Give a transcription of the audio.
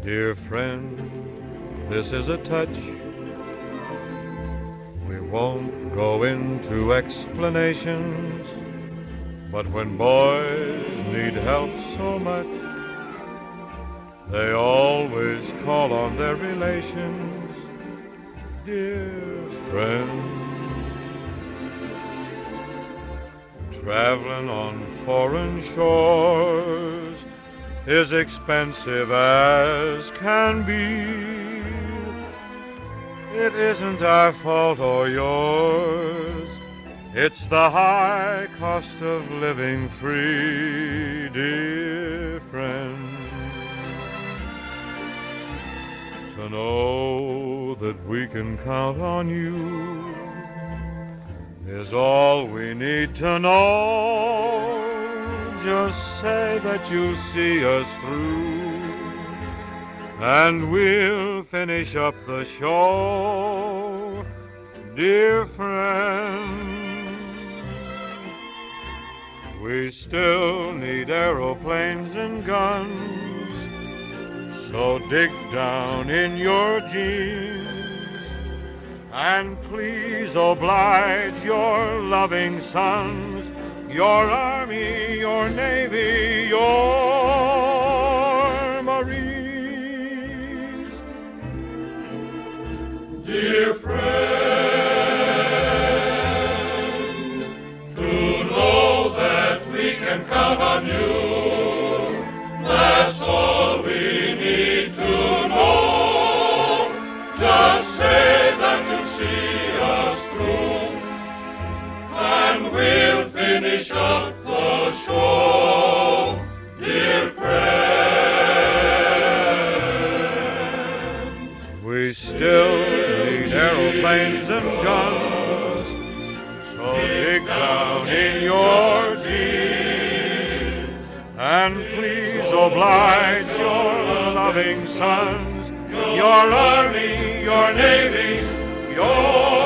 Dear friend, this is a touch. We won't go into explanations, but when boys need help so much, they always call on their relations. Dear friend, traveling on foreign shores is expensive as can be. It isn't our fault or yours. It's the high cost of living free, dear friend. To know that we can count on you is all we need to know. Just say that you'll see us through, and we'll finish up the show, dear friend. We still need aeroplanes and guns, so dig down in your jeans and please oblige your loving sons, your Army, your Navy, your Marines. Dear friend, to know that we can count on you, that's all we need to know. Just say that you'll see us through, and we'll finish up the show, dear friend. We still need aeroplanes and guns, so dig down in your jeans and please oblige your loving sons, your Army, your Navy, your